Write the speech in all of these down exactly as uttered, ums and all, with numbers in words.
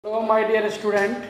Hello my dear student,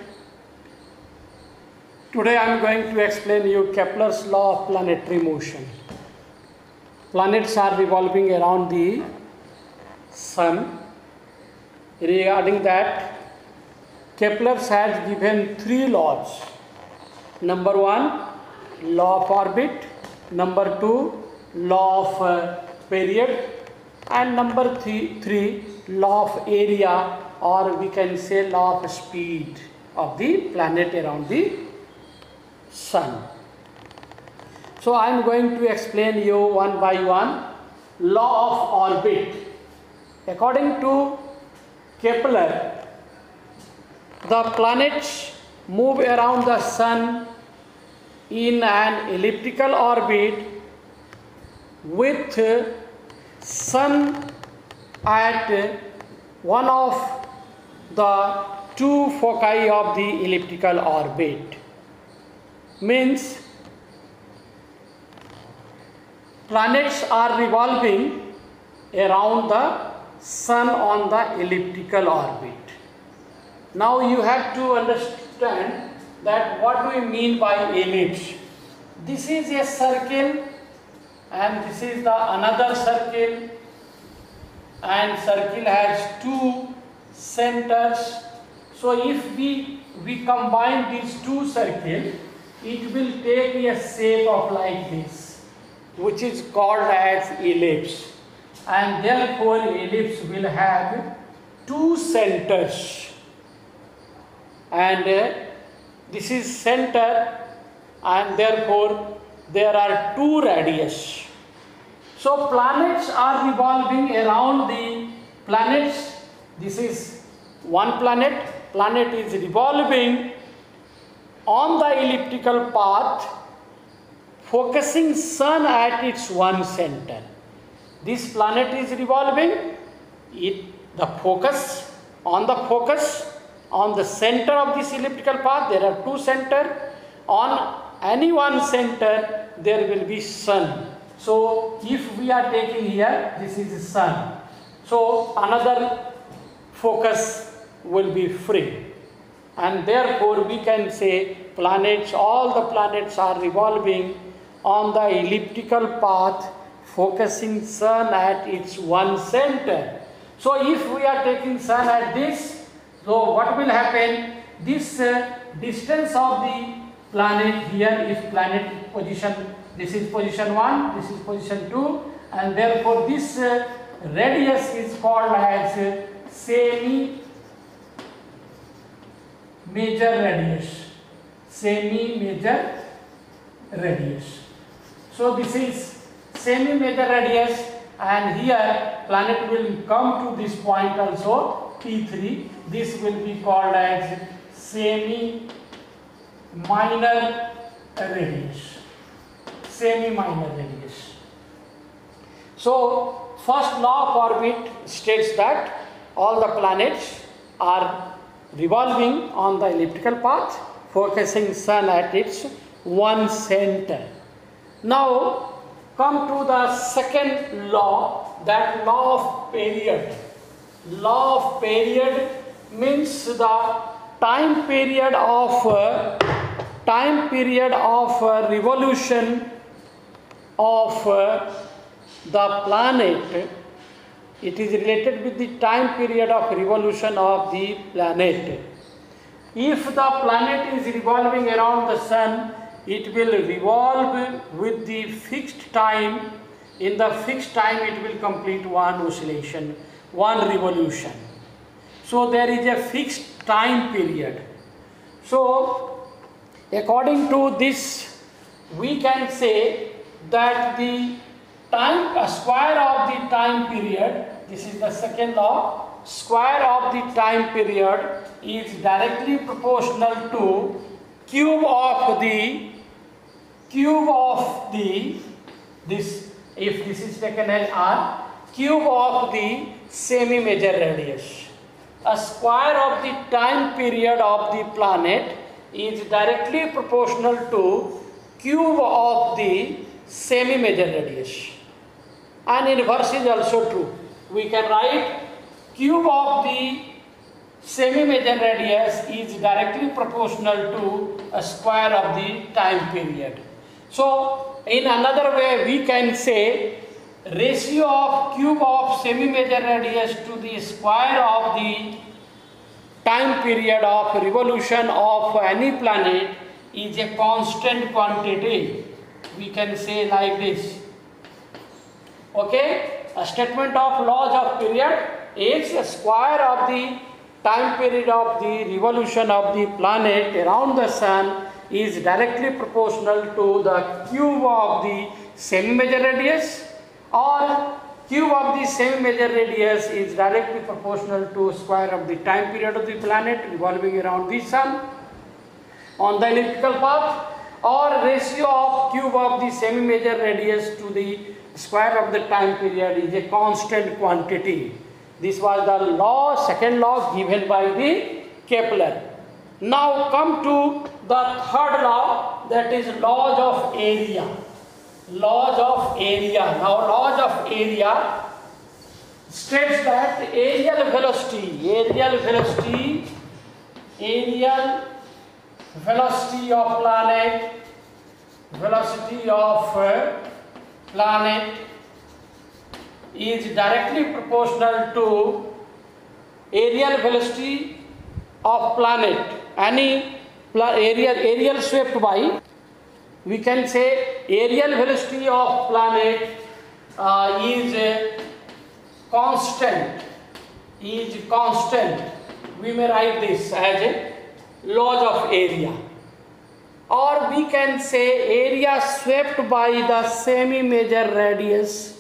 today I am going to explain you Kepler's law of planetary motion. Planets are revolving around the sun. Regarding that, Kepler has given three laws. Number one, law of orbit. Number two, law of uh, period. And number three, three, law of area, or we can say law of speed of the planet around the sun. So I am going to explain you one by one law of orbit. According to Kepler, the planets move around the sun in an elliptical orbit with sun at one of the two foci of the elliptical orbit. Means planets are revolving around the sun on the elliptical orbit. Now you have to understand that what do we mean by ellipse. This is a circle and this is the another circle, and circle has two centers. So if we we combine these two circles, it will take a shape of like this, which is called as ellipse, and therefore ellipse will have two centers, and uh, this is center, and therefore there are two radius. So planets are revolving around the planets. This is one planet. Planet is revolving on the elliptical path, focusing sun at its one center. This planet is revolving. It the focus on the focus on the center of this elliptical path. There are two centers. On any one center there will be sun. So if we are taking here, this is the sun. So another focus will be free, and therefore we can say planets, all the planets are revolving on the elliptical path, focusing sun at its one center. So if we are taking sun at this, so what will happen? This uh, distance of the planet here is planet position. This is position one, this is position two, and therefore this uh, radius is called as uh, semi major radius. Semi major radius. So this is semi major radius, and here planet will come to this point also, P three. This will be called as semi minor radius. Semi minor radius. So first law of orbit states that all the planets are revolving on the elliptical path, focusing sun at its one center. Now come to the second law, that law of period. Law of period means the time period of uh, time period of uh, revolution of uh, the planet. It is related with the time period of revolution of the planet. If the planet is revolving around the sun, it will revolve with the fixed time. In the fixed time, it will complete one oscillation, one revolution. So there is a fixed time period. So according to this, we can say that the time, a square of the time period, this is the second law, square of the time period is directly proportional to cube of the, cube of the, this, if this is taken as R, cube of the semi-major radius. A square of the time period of the planet is directly proportional to cube of the semi-major radius. And inverse is also true. We can write cube of the semi-major radius is directly proportional to a square of the time period. So in another way we can say ratio of cube of semi-major radius to the square of the time period of revolution of any planet is a constant quantity. We can say like this. Okay, a statement of laws of period is a square of the time period of the revolution of the planet around the sun is directly proportional to the cube of the semi-major radius, or cube of the semi-major radius is directly proportional to square of the time period of the planet revolving around the sun on the elliptical path, or ratio of cube of the semi-major radius to the square of the time period is a constant quantity. This was the law, second law given by the Kepler. Now come to the third law, that is laws of area. Laws of area. Now laws of area states that aerial velocity, aerial velocity, aerial velocity of planet, velocity of uh, planet is directly proportional to aerial velocity of planet. Any aerial, aerial swept by, we can say aerial velocity of planet uh, is uh, constant, is constant. We may write this as a laws of area. Or we can say area swept by the semi-major radius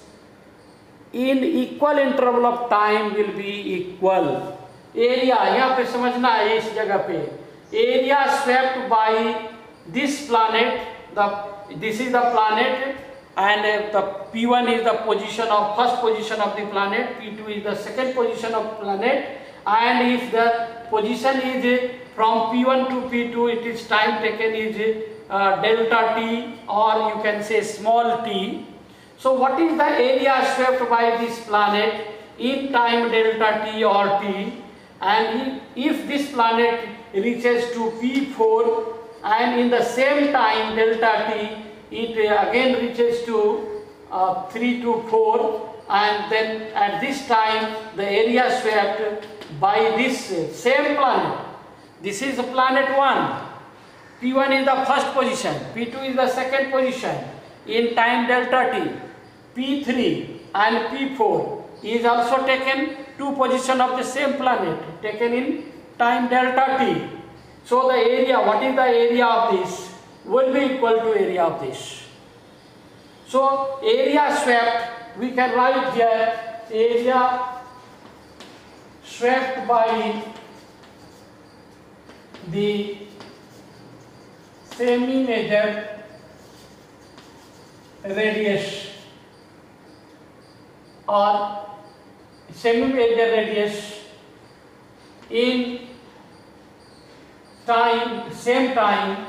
in equal interval of time will be equal. Area यहाँ पे समझना है इस जगह पे, area swept by this planet, the this is the planet and the P one is the position of first position of the planet, P two is the second position of planet, and if the position is from P one to P two, it is time taken is uh, delta t, or you can say small t. So what is the area swept by this planet in time delta t or t, and if this planet reaches to P four and in the same time delta t it again reaches to uh, three to four, and then at this time the area swept by this same planet. This is planet one. P one is the first position, P two is the second position in time delta t. P three and P four is also taken two position of the same planet taken in time delta t. So the area, what is the area of this, will be equal to area of this. So area swept, we can write here area swept by the semi-major radius or semi-major radius in time, same time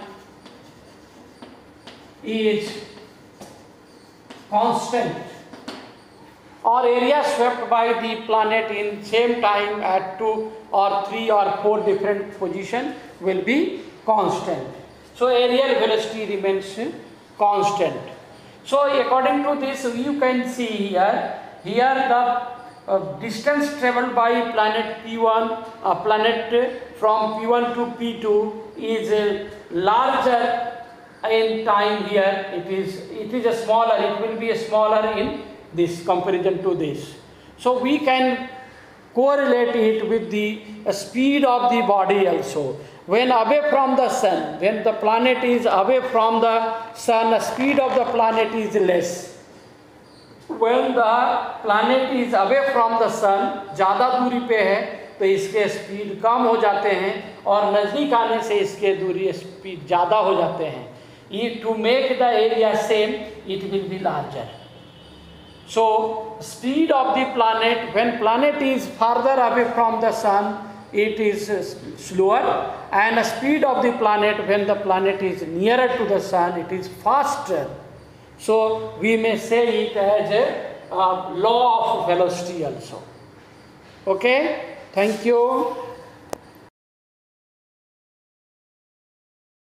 is constant, or area swept by the planet in same time at two or three or four different position will be constant. So aerial velocity remains constant. So according to this, you can see here, here the uh, distance traveled by planet P one, uh, planet from P one to P two is uh, larger in time here. It is, it is a smaller, it will be a smaller in this comparison to this. So we can correlate it with the uh, speed of the body also. When away from the sun, when the planet is away from the sun, the speed of the planet is less. When the planet is away from the sun, ज़्यादा दूरी पे है तो इसके speed कम हो जाते हैं, और नज़दीक आने से इसके दूरी स्पीड ज़्यादा हो जाते हैं. To make the area same, it will be larger. So speed of the planet, when planet is farther away from the sun, it is slower, and the speed of the planet when the planet is nearer to the sun, it is faster. So we may say it as a uh, law of velocity also. Okay, thank you.